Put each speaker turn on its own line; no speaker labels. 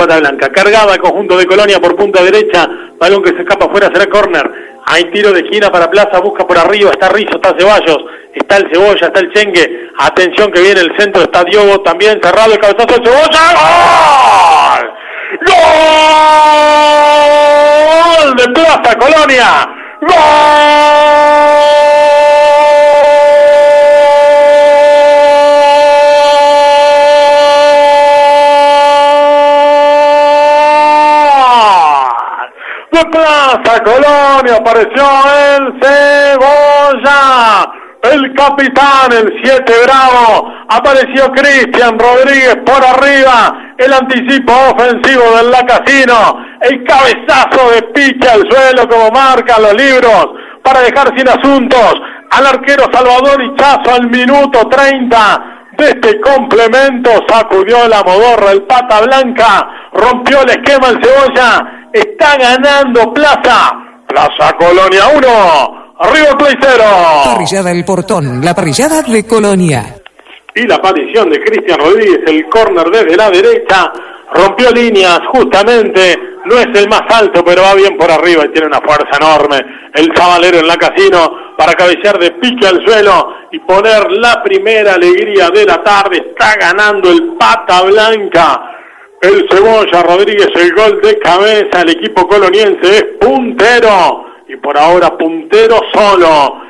Pata Blanca. Cargada el conjunto de Colonia por punta derecha. Balón que se escapa afuera, será córner. Hay tiro de esquina para Plaza, busca por arriba. Está Rizzo, está Ceballos, está el Cebolla, está el Chengue. Atención que viene el centro, está Diogo también cerrado. El cabezazo de Cebolla. ¡Gol! ¡Gol de Plaza Colonia! ¡Gol! De Plaza Colonia apareció el Cebolla, el capitán, el 7 Bravo. Apareció Cristian Rodríguez por arriba, el anticipo ofensivo del Lacasino, el cabezazo de picha al suelo como marcan los libros para dejar sin asuntos al arquero Salvador Hichazo al minuto 30 de este complemento. Sacudió la modorra el Pata Blanca, rompió el esquema el Cebolla. Está ganando Plaza Colonia 1, River Plate 0.
Parrillada El Portón, la parrillada de Colonia.
Y la aparición de Cristian Rodríguez, el córner desde la derecha, rompió líneas justamente, no es el más alto, pero va bien por arriba y tiene una fuerza enorme. El Zabalero en Lacasino para cabecear de pique al suelo y poner la primera alegría de la tarde. Está ganando el Pata Blanca. El Cebolla Rodríguez, el gol de cabeza. El equipo coloniense es puntero y por ahora puntero solo